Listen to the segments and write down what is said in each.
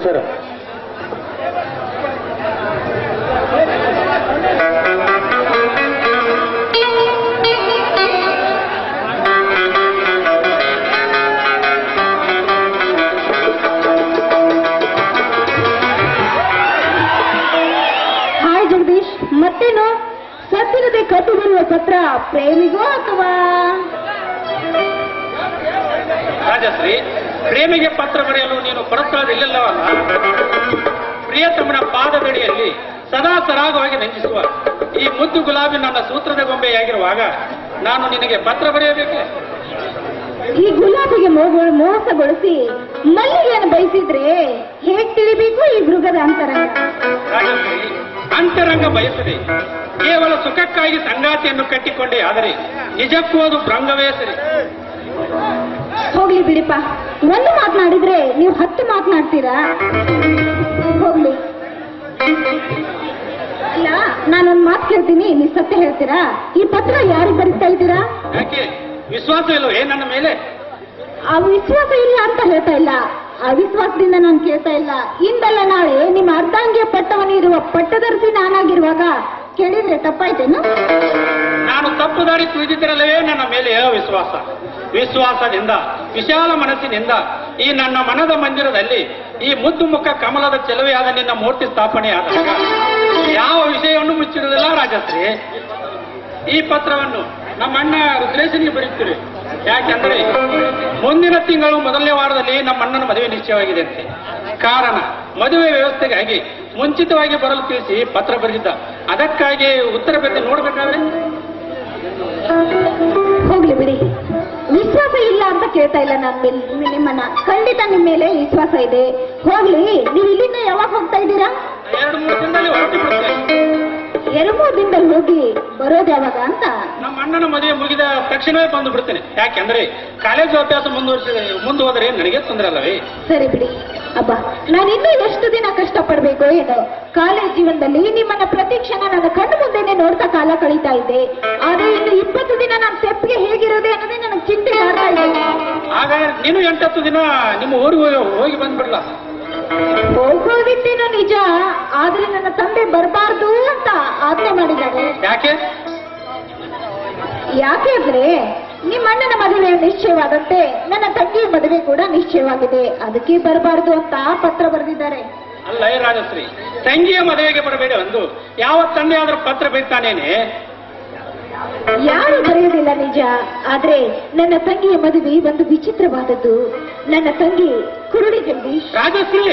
Sir. Hi Jagadish, ಮತ್ತೇನು ಸತ್ತಿರದೆ ಕದ್ದು ಬರುವ ಪತ್ರ ಪ್ರೇಮಿಗೋ ಅಥವಾ? ರಾಜಶ್ರೀ, ಪ್ರೇಮಿಗೆ ಪತ್ರ ಬರೆಯಲು ನೀನು ಪರಸ್ಥಳದಲ್ಲಿಲ್ಲವಲ್ಲ. ಪ್ರಿಯತಮನ ಪಾದದಡಿಯಲ್ಲಿ ಸದಾ ಸರಾಗವಾಗಿ ನಂಜಿಸುವ ಈ ಮುದ್ದು ಗುಲಾಬಿ ನನ್ನ ಸೂತ್ರದ ಗೊಂಬೆಯಾಗಿರುವಾಗ ನಾನು ನಿನಗೆ ಪತ್ರ ಬರೆಯಬೇಕೆ? ಈ ಗುಲಾಬಿಗೆ ಮೋಸಗೊಳಿಸಿ ಮಲ್ಲಿಗೆಯನ್ನು ಬಯಸಿದ್ರೆ ಹೇಗ್ ತಿಳಿಬೇಕು ಈ ಮೃಗದ ಅಂತರಂಗ? ರಾಜಶ್ರೀ, ಅಂತರಂಗ ಬಯಸದೆ ಕೇವಲ ಸುಖಕ್ಕಾಗಿ ಸಂಗಾತಿಯನ್ನು ಕಟ್ಟಿಕೊಂಡೇ ಆದರೆ ನಿಜಕ್ಕೂ ಅದು ಭ್ರಂಗವೇ ಸರಿ. ಹೋಗ್ಲಿ ಬಿಡಿಪ್ಪ, ಒಂದು ಮಾತನಾಡಿದ್ರೆ ನೀವು 10 ಮಾತನಾಡ್ತೀರಾ? ಹೋಗ್ಲಿ. ಇಲ್ಲ, ನಾನೊಂದು ಮಾತು ಕೇಳ್ತೀನಿ, ನೀವು ಸತ್ಯ ಹೇಳ್ತೀರಾ? ಈ ಪತ್ರ ಯಾರಿಗೆ ಬರೀತಾ ಇದ್ದೀರಾ? ಯಾಕೆ ವಿಶ್ವಾಸ ಇಲ್ಲವೇ ನನ್ನ ಮೇಲೆ? ಆ ವಿಶ್ವಾಸ ಇಲ್ಲ ಅಂತ ಹೇಳ್ತಾ ಇಲ್ಲ, ಅವಿಶ್ವಾಸದಿಂದ ನಾನು ಕೇಳ್ತಾ ಇಲ್ಲ. ಇಂದಲ್ಲ ನಾಳೆ ನಿಮ್ಮ ಅರ್ಧಾಂಗಿಯ ಪಟ್ಟವನಿರುವ ಪಟ್ಟದರ್ಶಿ ನಾನಾಗಿರುವಾಗ ಕೇಳಿದ್ರೆ ತಪ್ಪಾಯ್ತೇನು? ನಾನು ತಪ್ಪು ದಾರಿ ತುಳಿದಿದ್ದರಲ್ಲವೇ ನನ್ನ ಮೇಲೆ ಅವಿಶ್ವಾಸ. ವಿಶ್ವಾಸದಿಂದ ವಿಶಾಲ ಮನಸ್ಸಿನಿಂದ ಈ ನನ್ನ ಮನದ ಮಂದಿರದಲ್ಲಿ ಈ ಮುದ್ದು ಮುಖ ಕಮಲದ ಚೆಲುವೆಯಾದ ನಿನ್ನ ಮೂರ್ತಿ ಸ್ಥಾಪನೆ ಆದಾಗ ಯಾವ ವಿಷಯವನ್ನು ಮುಚ್ಚಿರುವುದಿಲ್ಲ ರಾಜಶ್ರೀ. ಈ ಪತ್ರವನ್ನು ನಮ್ಮ ಅಣ್ಣ ರುದ್ರೇಶನಿಗೆ ಬರೀತೀರಿ. ಯಾಕೆಂದರೆ ಮುಂದಿನ ತಿಂಗಳು ಮೊದಲನೇ ವಾರದಲ್ಲಿ ನಮ್ಮ ಅಣ್ಣನ ಮದುವೆ ನಿಶ್ಚಯವಾಗಿದೆ ಅಂತೆ. ಕಾರಣ ಮದುವೆ ವ್ಯವಸ್ಥೆಗಾಗಿ ಮುಂಚಿತವಾಗಿ ಬರಲು ತಿಳಿಸಿ ಪತ್ರ ಬರೆದಿದ್ದ. ಅದಕ್ಕಾಗಿ ಉತ್ತರ ಬರೆದು ನೋಡ್ಬೇಕಾದ್ರೆ ಹೋಗ್ಲಿ ಬಿಡಿ, ವಿಶ್ವಾಸ ಇಲ್ಲ ಅಂತ ಕೇಳ್ತಾ ಇಲ್ಲ ನಾನು ನಿಮ್ಮನ್ನ. ಖಂಡಿತ ನಿಮ್ಮ ಮೇಲೆ ವಿಶ್ವಾಸ ಇದೆ. ಹೋಗ್ಲಿ, ನೀವು ಇಲ್ಲಿಂದ ಯಾವಾಗ ಹೋಗ್ತಾ ಇದ್ದೀರಾ? 2-3 ದಿನದಲ್ಲಿ ಹೊರಟು ಬಿಡುತ್ತೇನೆ. 2-3 ದಿನದಲ್ಲಿ ಹೋಗಿ ಬರೋದು ಯಾವಾಗ ಅಂತ? ನಮ್ಮ ಅಣ್ಣನ ಮದುವೆ ಮುಗಿದ ತಕ್ಷಣವೇ ಬಂದು ಬಿಡ್ತೇನೆ. ಯಾಕೆಂದ್ರೆ ಕಾಲೇಜು ಅಭ್ಯಾಸ ಮುಂದುವರೆದರೆ ನನಗೆ ತೊಂದರೆ ಅಲ್ಲವೇ? ಸರಿ ಬಿಡಿ. ಅಬ್ಬಾ, ನಾನು ಇನ್ನೂ ಎಷ್ಟು ದಿನ ಕಷ್ಟಪಡ್ಬೇಕು ಏನೋ. ಕಾಲೇಜ್ ಜೀವನದಲ್ಲಿ ನಿಮ್ಮನ್ನ ಪ್ರತಿ ಕ್ಷಣ ನನ್ನ ಕಣ್ಣು ಮುಂದೆನೆ ನೋಡ್ತಾ ಕಾಲ ಕಳೀತಾ ಇದ್ದೆ. ಆದ್ರೆ ಇನ್ನು 20 ದಿನ ನಾನು ಸ್ಟೆಪ್ಗೆ ಹೇಗಿರೋದೆ ಅನ್ನೋದೇ ನನಗೆ ಚಿಂತೆ ಮಾಡ್ತಾ ಇದೆ. ಆಗ ನೀನು 8-10 ದಿನ ನಿಮ್ಮ ಊರಿಗೆ ಹೋಗಿ ಬಂದ್ಬಿಡ್ಲ? ಹೋಗೋದಿದ್ದೇನೋ ನಿಜ, ಆದ್ರೆ ನನ್ನ ತಂದೆ ಬರಬಾರ್ದು ಅಂತ ಆಜ್ಞೆ ಮಾಡಿದ್ದಾರೆ. ಯಾಕೆ ಅಂದ್ರೆ ನಿಮ್ಮ ಅಣ್ಣನ ಮದುವೆ ನಿಶ್ಚಯವಾದಂತೆ ನನ್ನ ತಂಗಿಯ ಮದುವೆ ಕೂಡ ನಿಶ್ಚಯವಾಗಿದೆ. ಅದಕ್ಕೆ ಬರಬಾರ್ದು ಅಂತ ಪತ್ರ ಬರೆದಿದ್ದಾರೆ. ಅಲ್ಲ ರಾಜಶ್ರೀ, ತಂಗಿಯ ಮದುವೆಗೆ ಬರಬೇಡ ಒಂದು ಯಾವ ತಂದೆ ಆದ್ರೂ ಪತ್ರ ಬರೀತಾನೇನೆ? ಯಾರು ಬರೆಯೋದಿಲ್ಲ ನಿಜ. ಆದ್ರೆ ನನ್ನ ತಂಗಿಯ ಮದುವೆ ಒಂದು ವಿಚಿತ್ರವಾದದ್ದು. ನನ್ನ ತಂಗಿ ಕುರುಡಿ ಜಗದೀಶ್. ರಾಜಶ್ರೀ,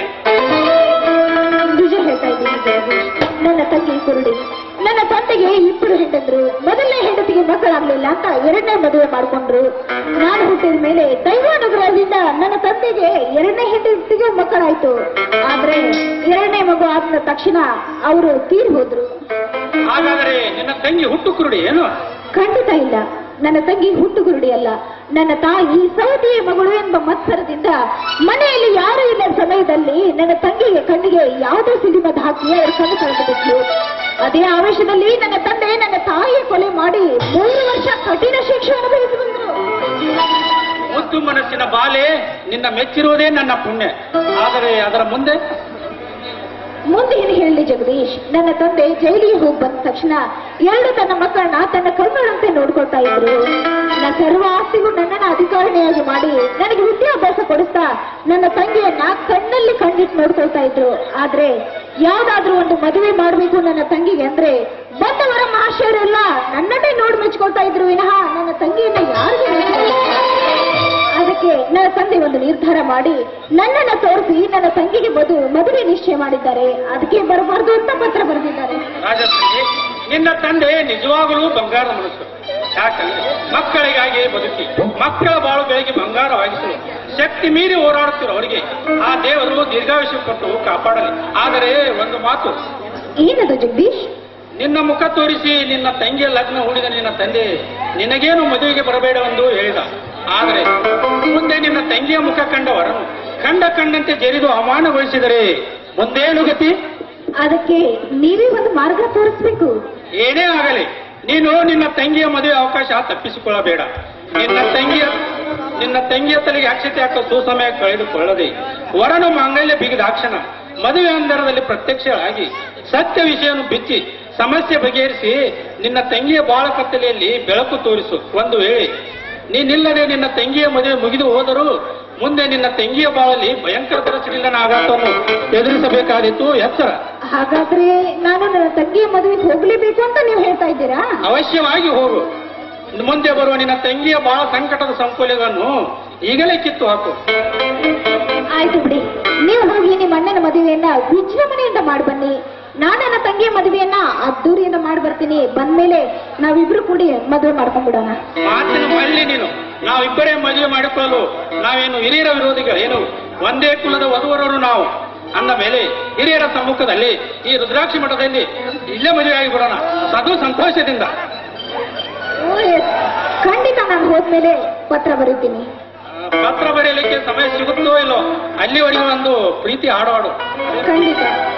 ನಿಜ ಹೇಳ್ತಾ ಇದ್ದೀನಿ ಜಗದೀಶ್, ನನ್ನ ತಂಗಿ ಕುರುಡಿ. ನನ್ನ ತಂದೆಗೆ 2 ಹೆಂಡತಿರು. ಮೊದಲನೇ ಹೆಂಡತಿಗೆ ಮಕ್ಕಳಾಗ್ಲಿಲ್ಲ ಅಂತ 2ನೇ ಮದುವೆ ಮಾಡಿಕೊಂಡ್ರು. ನಾನು ಹುಟ್ಟಿದ ಮೇಲೆ ದೈವಾನುಗ್ರಹದಿಂದ ನನ್ನ ತಂದೆಗೆ 2ನೇ ಹೆಂಡತಿಗೆ ಮಕ್ಕಳಾಯ್ತು. ಆದ್ರೆ 2ನೇ ಮಗು ಆದ ತಕ್ಷಣ ಅವರು ತೀರಿ ಹೋದ್ರು. ಹಾಗಾದರೆ ನಿನ್ನ ತಂಗಿ ಹುಟ್ಟು ಕುರುಡಿ ಏನು? ಖಂಡಿತ ಇಲ್ಲ, ನನ್ನ ತಂಗಿ ಹುಟ್ಟು ಕುರುಡಿ ಅಲ್ಲ. ನನ್ನ ತಾಯಿ ಸೌದಿಯ ಮಗಳು ಎಂಬ ಮತ್ಸರದಿಂದ ಮನೆಯಲ್ಲಿ ಯಾರು ಇಲ್ಲ ಸಮಯದಲ್ಲಿ ನನ್ನ ತಂಗಿಗೆ ಕಣ್ಣಿಗೆ ಯಾವುದೋ ಸಿಡಿಮದ್ದು ಹಾಕಿ ಅವರು ಕಣ್ಣು ಕಳೆದುಬಿಟ್ಲು. ಅದೇ ಆವೇಶದಲ್ಲಿ ನನ್ನ ತಂದೆ ನನ್ನ ತಾಯಿಯ ಕೊಲೆ ಮಾಡಿ 3 ವರ್ಷ ಕಠಿಣ ಶಿಕ್ಷೆ ಅನುಭವಿಸಿ ಬಂದರು. ಮುದ್ದು ಮನಸ್ಸಿನ ಬಾಲೆ ನಿನ್ನ ಮೆಚ್ಚಿರುವುದೇ ನನ್ನ ಪುಣ್ಯ. ಆದರೆ ಅದರ ಮುಂದೆ ಏನು ಹೇಳಿ ಜಗದೀಶ್? ನನ್ನ ತಂದೆ ಜೈಲಿಗೆ ಹೋಗಿ ಬಂದ ತಕ್ಷಣ 2 ತನ್ನ ಮಕ್ಕಳನ್ನ ತನ್ನ ಕಣ್ಣುಗಳಂತೆ ನೋಡ್ಕೊಳ್ತಾ ಇದ್ರು. ನನ್ನ ಸರ್ವ ಆಸ್ತಿಗೂ ನನ್ನನ್ನ ಅಧಿಕಾರಿಣಿಯಾಗಿ ಮಾಡಿ ನನಗೆ ವಿದ್ಯಾಭ್ಯಾಸ ಕೊಡಿಸ್ತಾ ನನ್ನ ತಂಗಿಯನ್ನ ಕಣ್ಣಲ್ಲಿ ಕಣ್ಣಿಟ್ಟು ನೋಡ್ಕೊಳ್ತಾ ಇದ್ರು. ಆದ್ರೆ ಯಾವ್ದಾದ್ರೂ ಒಂದು ಮದುವೆ ಮಾಡಬೇಕು ನನ್ನ ತಂಗಿಗೆ ಅಂದ್ರೆ ಬಂದವರ ಮಹಾಶಯರೆಲ್ಲ ನನ್ನನ್ನೇ ನೋಡಿ ಮೆಚ್ಕೊಳ್ತಾ ಇದ್ರು ವಿನಃ ನನ್ನ ತಂಗಿಯನ್ನ ಯಾರಿಗೂ ಅದಕ್ಕೆ ನನ್ನ ತಂದೆ ಒಂದು ನಿರ್ಧಾರ ಮಾಡಿ ನನ್ನನ್ನ ತೋರಿಸಿ ನನ್ನ ತಂಗಿಗೆ ಮದುವೆ ನಿಶ್ಚಯ ಮಾಡಿದ್ದಾರೆ. ಅದಕ್ಕೆ ಬರಬಾರ್ದು ಅಂತ ಪತ್ರ ಬರೆದಿದ್ದಾರೆ. ರಾಜಶ್ರೀ, ನಿನ್ನ ತಂದೆ ನಿಜವಾಗಲೂ ಬಂಗಾರದ ಮನಸ್ಸು. ಯಾಕಂದ್ರೆ ಮಕ್ಕಳಿಗಾಗಿ ಬದುಕಿ ಮಕ್ಕಳ ಬಾಳು ಬೆಳಗ್ಗೆ ಬಂಗಾರವಾಗಿಸಲು ಶಕ್ತಿ ಮೀರಿ ಹೋರಾಡುತ್ತಿರೋ ಅವರಿಗೆ ಆ ದೇವರು ದೀರ್ಘಾಯುಷ್ಯ ಕೊಟ್ಟು ಕಾಪಾಡಲಿ. ಆದರೆ ಒಂದು ಮಾತು. ಏನದು ಜಗದೀಶ್? ನಿನ್ನ ಮುಖ ತೋರಿಸಿ ನಿನ್ನ ತಂಗಿಯ ಲಗ್ನ ಹೂಡಿದ ನಿನ್ನ ತಂದೆ ನಿನಗೇನು ಮದುವೆಗೆ ಬರಬೇಡವೆಂದು ಹೇಳಿದ. ಆದರೆ ಮುಂದೆ ನಿನ್ನ ತಂಗಿಯ ಮುಖ ಕಂಡವರನ್ನು ಕಂಡಂತೆ ಜರಿದು ಅವಮಾನಗೊಳಿಸಿದರೆ ಮುಂದೇನು ಗತಿ? ಅದಕ್ಕೆ ನೀವೇ ಒಂದು ಮಾರ್ಗ ತೋರಿಸ್ಬೇಕು. ಏನೇ ಆಗಲಿ ನೀನು ನಿನ್ನ ತಂಗಿಯ ಮದುವೆ ಅವಕಾಶ ತಪ್ಪಿಸಿಕೊಳ್ಳಬೇಡ. ನಿನ್ನ ತಂಗಿಯ ನಿನ್ನ ತಂಗಿಯ ತಲೆಗೆ ಅಕ್ಷತೆ ಹಾಕೋ ಸುಸಮಯ ಕಳೆದುಕೊಳ್ಳದೆ ವರನು ಮಾಂಗಲ್ಯ ಬಿಗಿದಾಕ್ಷಣ ಮದುವೆ ಅಂದರದಲ್ಲಿ ಪ್ರತ್ಯಕ್ಷರಾಗಿ ಸತ್ಯ ವಿಷಯವನ್ನು ಬಿಚ್ಚಿ ಸಮಸ್ಯೆ ಬಗೆಹರಿಸಿ ನಿನ್ನ ತಂಗಿಯ ಬಾಳ ಕತ್ತಲೆಯಲ್ಲಿ ಬೆಳಕು ತೋರಿಸು. ಒಂದು ವೇಳೆ ನೀನಿಲ್ಲದೆ ನಿನ್ನ ತಂಗಿಯ ಮದುವೆ ಮುಗಿದು ಹೋದರೂ ಮುಂದೆ ನಿನ್ನ ತಂಗಿಯ ಬಾಳಲ್ಲಿ ಭಯಂಕರ ಪರಿಸ್ಥಿತಿಯಿಂದ ಆಘಾತವನ್ನು ಎದುರಿಸಬೇಕಾದಿತ್ತು. ಎಚ್ಚರ. ಹಾಗಾದ್ರೆ ನಾನು ನನ್ನ ತಂಗಿಯ ಮದುವೆಗೆ ಹೋಗ್ಲೇಬೇಕು ಅಂತ ನೀವು ಹೇಳ್ತಾ ಇದ್ದೀರಾ? ಅವಶ್ಯವಾಗಿ ಹೋಗು. ಮುಂದೆ ಬರುವ ನಿನ್ನ ತಂಗಿಯ ಬಹಳ ಸಂಕಟದ ಸಂಕೋಲೆಗಳನ್ನು ಈಗಲೇ ಕಿತ್ತು ಹಾಕು. ಆಯ್ತು ಬಿಡಿ, ನೀವು ಹೋಗಿ ನಿಮ್ಮ ಅಣ್ಣನ ಮದುವೆಯನ್ನ ವಿಜೃಂಭಣೆಯಿಂದ ಮಾಡಿ ಬನ್ನಿ. ನಾನು ನನ್ನ ತಂಗಿಯ ಮದುವೆಯನ್ನ ಅದ್ದೂರಿಯಿಂದ ಮಾಡಿ ಬರ್ತೀನಿ. ಬಂದ್ಮೇಲೆ ನಾವಿಬ್ರು ಕೂಡಿ ಮದುವೆ ಮಾಡ್ಕೊಂಡ್ಬಿಡೋಣ. ಮಾತಿನ ಮಳ್ಳಿ ನೀನು. ನಾವಿಬ್ಬರೇ ಮದುವೆ ಮಾಡಿಕೊಳ್ಳಲು ನಾವೇನು ಹಿರಿಯರ ವಿರೋಧಿಗಳು? ಏನು ಒಂದೇ ಕುಲದ ವಧುವರರು ನಾವು ಅಂದ ಮೇಲೆ ಹಿರಿಯರ ಸಮ್ಮುಖದಲ್ಲಿ ಈ ರುದ್ರಾಕ್ಷಿ ಮಠದಲ್ಲಿ ಇಲ್ಲೇ ಮದುವೆ ಆಗಿಬಿಡೋಣ ಸದು ಸಂತೋಷದಿಂದ. ಖಂಡಿತ ನಾನು ಹೋದ್ಮೇಲೆ ಪತ್ರ ಬರೀತೀನಿ. ಪತ್ರ ಬರೆಯಲಿಕ್ಕೆ ಸಮಯ ಸಿಗುತ್ತೋ ಇಲ್ಲೋ, ಅಲ್ಲಿವರೆಗೂ ಒಂದು ಪ್ರೀತಿ ಹಾಡು. ಖಂಡಿತ.